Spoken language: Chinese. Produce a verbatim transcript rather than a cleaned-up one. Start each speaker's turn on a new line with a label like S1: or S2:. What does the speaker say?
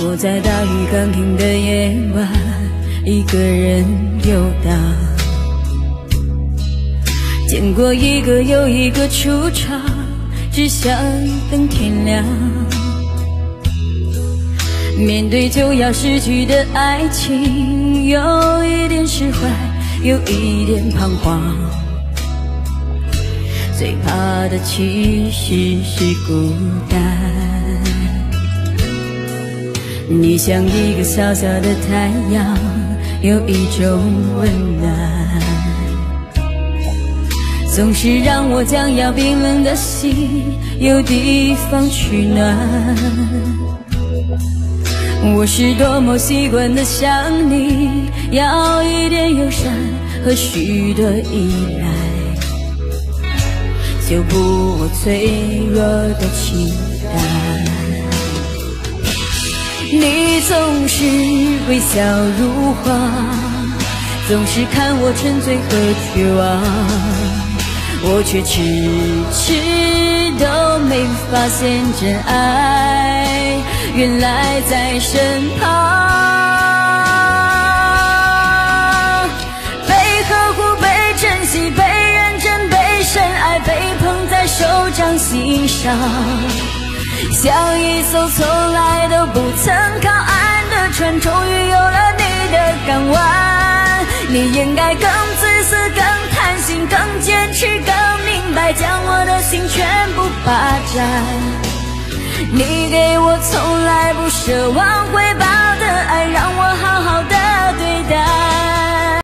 S1: 我在大雨刚停的夜晚，一个人游荡，见过一个又一个出场，只想等天亮。面对就要失去的爱情，有一点释怀，有一点彷徨。最怕的其实是孤单。你像一个小小的太阳，有一种温暖，总是让我将要冰冷的心有地方取暖。我是多么习惯的想你，要一点友善和许多依赖，修补我脆弱的期待。你总是微笑如花，总是看我沉醉和绝望，我却迟迟都没发现真爱原来在身旁。被呵护，被珍惜，被认真，被深爱，被捧在手掌心上，像一艘从来都不曾靠岸的船，终于有了你的港湾。你应该更自私，更贪心，更坚持，更明白，将我的心全部霸占。你给我从来不奢望回报的爱，让我好好的